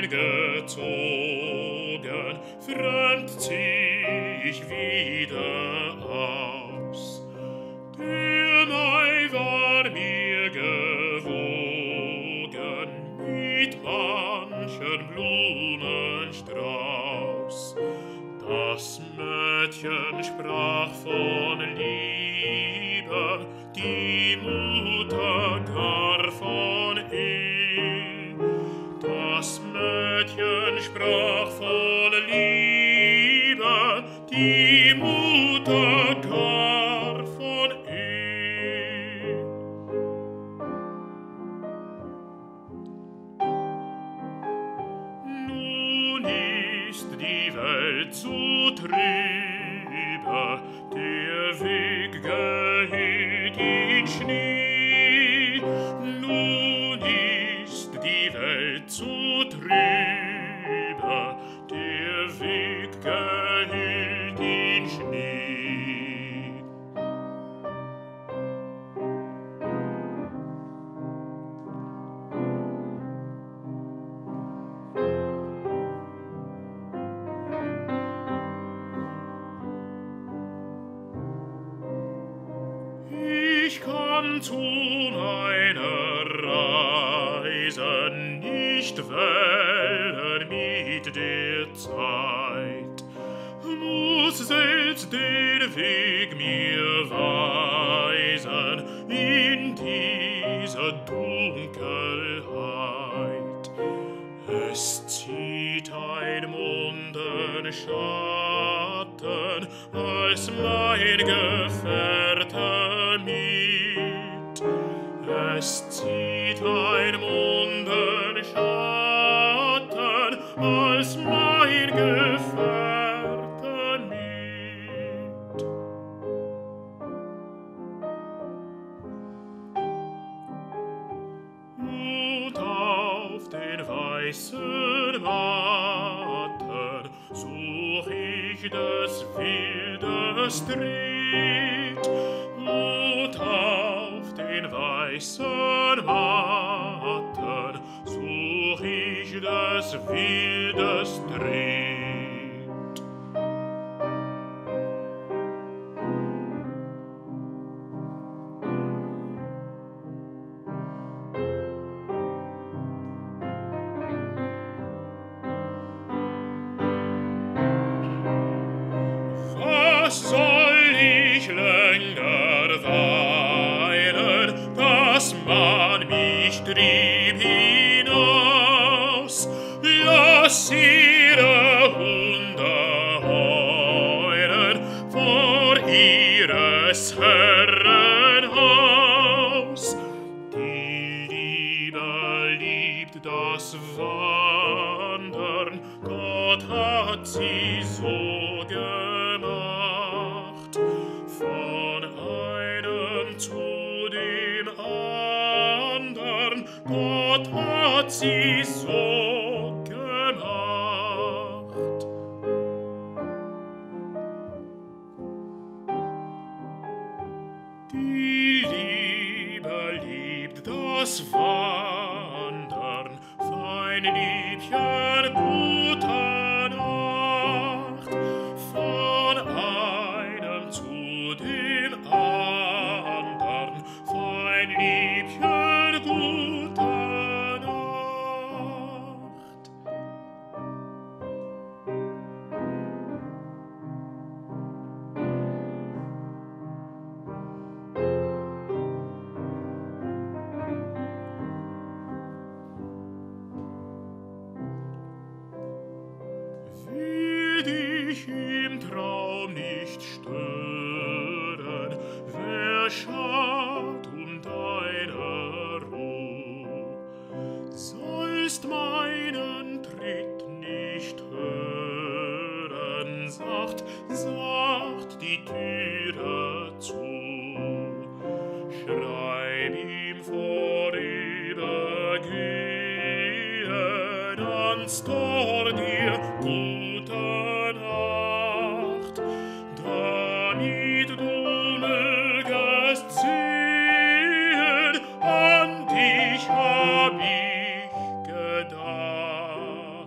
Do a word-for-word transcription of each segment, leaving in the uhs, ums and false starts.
eingezogen, fremd zieh ich wieder aus. Der neu war mir gewogen mit manchen Blumenstrauß. Das Mädchen sprach von Liebe, die Mutter gar von Ehe. Das Mädchen sprach von Liebe, die Mutter gar von Ehe. Nun ist die Welt zu trübe, der Weg geht in Schnee. Nun ist die Welt zu trübe, der Weg geht in Schnee. Ich kann zu meiner Reise nicht wählen mit der Zeit, muss selbst der Weg mir weisen in diese Dunkelheit. Es zieht ein Mondenschatten als mein Gefährte mit. Es zieht ein Mondenschatten als mein Gefährte mit. Und auf den weißen Matten such ich des Wildes Tritt. Und auf den weißen Matten such ich des Wildes Tritt. Was soll ich länger weinen, dass man mich trieb hinaus? Lass ihre Hunde heulen vor ihres Herren Haus. Die Liebe liebt das Wandern, Gott hat sie so gemacht. Von einem zu dem andern, Gott hat sie so gemacht. Die Liebe liebt das Wandern, fein Liebchen, gute Nacht. Von einem zu dem andern, fein Liebchen, gute Nacht. Will dich im Traum nicht stören, wer schaut um deine Ruhe? Sollst meinen Tritt nicht hören, sacht, sacht die Türe zu. Schreib ihm vorübergehen ans Tor dir gute Nacht, damit du mögest sehen, an dich hab ich gedacht.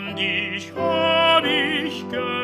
dich hab ich gern.